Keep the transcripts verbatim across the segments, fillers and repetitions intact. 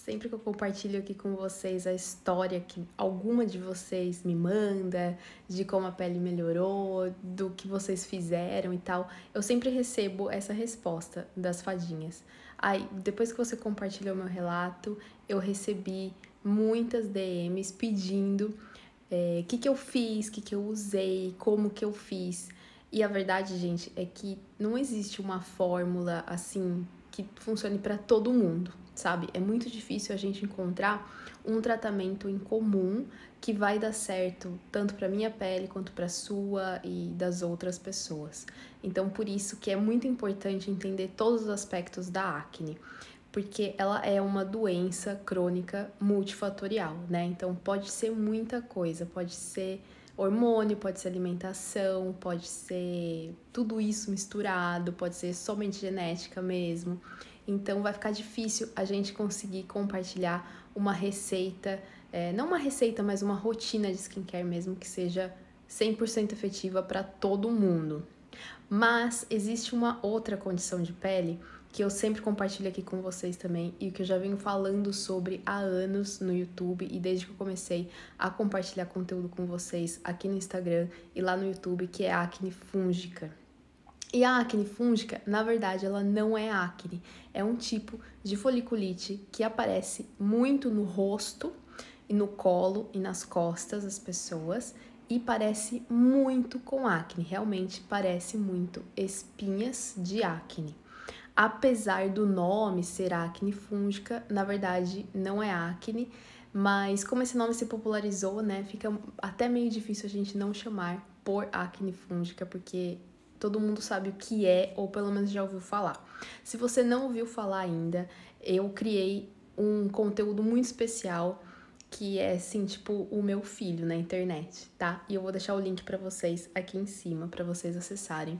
Sempre que eu compartilho aqui com vocês a história que alguma de vocês me manda, de como a pele melhorou, do que vocês fizeram e tal, eu sempre recebo essa resposta das fadinhas. Aí, depois que você compartilhou meu relato, eu recebi muitas D Ms pedindo o é, que, que eu fiz, o que, que eu usei, como que eu fiz. E a verdade, gente, é que não existe uma fórmula assim que funcione para todo mundo, sabe? É muito difícil a gente encontrar um tratamento em comum que vai dar certo tanto para minha pele quanto para sua e das outras pessoas. Então, por isso que é muito importante entender todos os aspectos da acne, porque ela é uma doença crônica multifatorial, né? Então, pode ser muita coisa, pode ser hormônio, pode ser alimentação, pode ser tudo isso misturado, pode ser somente genética mesmo. Então vai ficar difícil a gente conseguir compartilhar uma receita, é, não uma receita, mas uma rotina de skincare mesmo que seja cem por cento efetiva para todo mundo. Mas existe uma outra condição de pele que eu sempre compartilho aqui com vocês também e que eu já venho falando sobre há anos no YouTube e desde que eu comecei a compartilhar conteúdo com vocês aqui no Instagram e lá no YouTube, que é a acne fúngica. E a acne fúngica, na verdade, ela não é acne, é um tipo de foliculite que aparece muito no rosto, e no colo e nas costas das pessoas e parece muito com acne, realmente parece muito espinhas de acne. Apesar do nome ser acne fúngica, na verdade não é acne, mas como esse nome se popularizou, né, fica até meio difícil a gente não chamar por acne fúngica, porque todo mundo sabe o que é, ou pelo menos já ouviu falar. Se você não ouviu falar ainda, eu criei um conteúdo muito especial, que é, assim, tipo, o meu filho na internet, tá? E eu vou deixar o link pra vocês aqui em cima, pra vocês acessarem.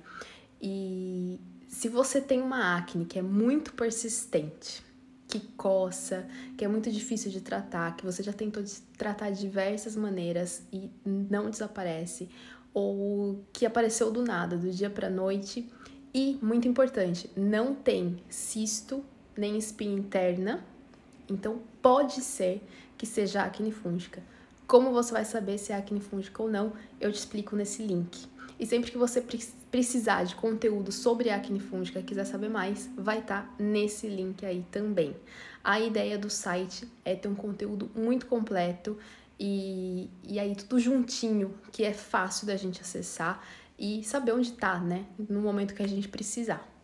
E se você tem uma acne que é muito persistente, que coça, que é muito difícil de tratar, que você já tentou tratar de diversas maneiras e não desaparece, ou que apareceu do nada, do dia pra noite, e, muito importante, não tem cisto nem espinha interna, então pode ser que seja acne fúngica. Como você vai saber se é acne fúngica ou não, eu te explico nesse link. E sempre que você precisar de conteúdo sobre acne fúngica, quiser saber mais, vai estar nesse link aí também. A ideia do site é ter um conteúdo muito completo e, e aí tudo juntinho, que é fácil da gente acessar e saber onde tá, né? No momento que a gente precisar.